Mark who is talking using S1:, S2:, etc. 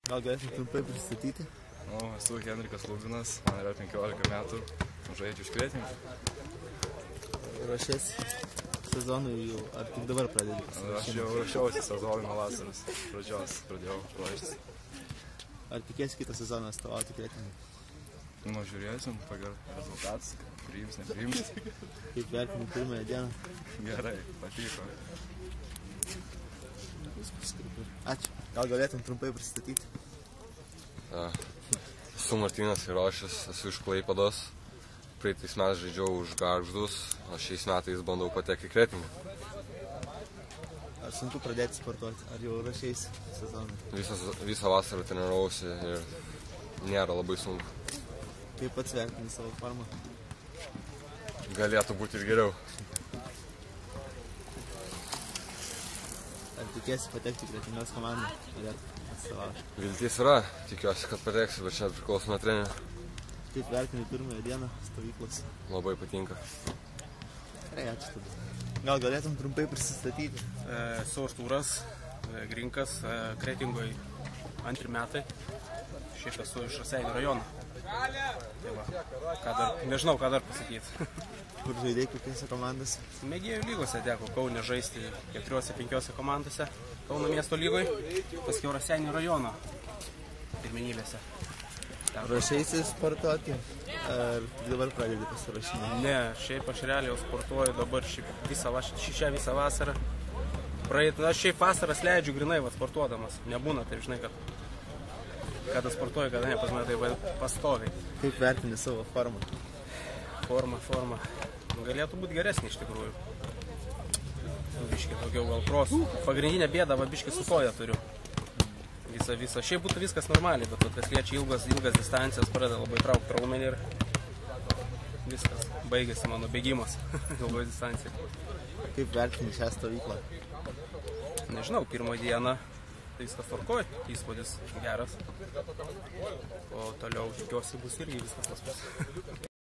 S1: Gal galėtum trumpai pristatyti?
S2: Esu Henrikas Lubinas, man yra 15 metų, žaidžiu už Kretingą.
S1: Ruošiesi sezonui jau, ar tik dabar pradedi?
S2: Aš jau ruošiausi sezonui nuo vasaros pradžios, pradėjau ruoštis.
S1: Ar tikėsi kitą sezoną atstovauti Kretingai?
S2: Žiūrėsim pagal rezultatus, priims, nepriims.
S1: Kaip vertini pirmąją dieną?
S2: Gerai, patiko.
S1: Ačiū. Gal galėtum trumpai pristatyti?
S3: Esu Martynas Irošis, esu iš Klaipėdos. Praeitais metais žaidžiau už Gargždus, o šiais metais bandau patekti į Kretingą.
S1: Ar sunku pradėti sportuoti? Ar jau ruošeisi sezonui?
S3: Visą vasarą treniravausi ir nėra labai sunku.
S1: Kaip pats vertini savo formą?
S3: Galėtų būti ir geriau.
S1: Ar tikėsi patekti į Kretingos komandą?
S3: Viltis yra, tikiuosi, kad pateksiu, bet čia priklauso nuo trenerio.
S1: Kaip vertini pirmąją dieną stovyklos?
S3: Labai patinka.
S1: Gerai, ačiū tada. Gal galėtum trumpai prisistatyti?
S4: Esu Artūras Grinkas, Kretingoje 2 metai. Šiaip esu iš Raseinių rajono. Tai va, nežinau, ką dar pasakyti.
S1: Kur žaidėjai kokiose komandose?
S4: Mėgėjų lygose teko Kaune žaisti 4-5 komandose. Kauno miesto lygoje, paskiau Raseinių rajono pirmenybėse.
S1: Ruošeisi sportuoti? Ar dabar pradedi pasirašinėti?
S4: Ne, šiaip aš realiai jau sportuoju dabar šią visą vasarą. Aš šiaip vasaras leidžiu grinai sportuodamas. Nebūna, taip žinai, kad kada sportuoju, kada ne, pas mane tai pastoviai.
S1: Kaip vertini savo formą?
S4: Forma. Galėtų būti geresnė iš tikrųjų. Biškį daugiau gal krosų. Pagrindinė bėda, biškį su koja turiu. Visa. Šiaip būtų viskas normaliai, bet kas liečia ilgas distancijas, pradeda labai traukti raumenį ir viskas. Baigėsi mano bėgimas ilgoje distancijoje.
S1: Kaip vertini šią stovyklą?
S4: Nežinau, pirmą dieną viskas tvarkoj, įspūdis geras. O toliau tikiuosi bus irgi viskas tas pats.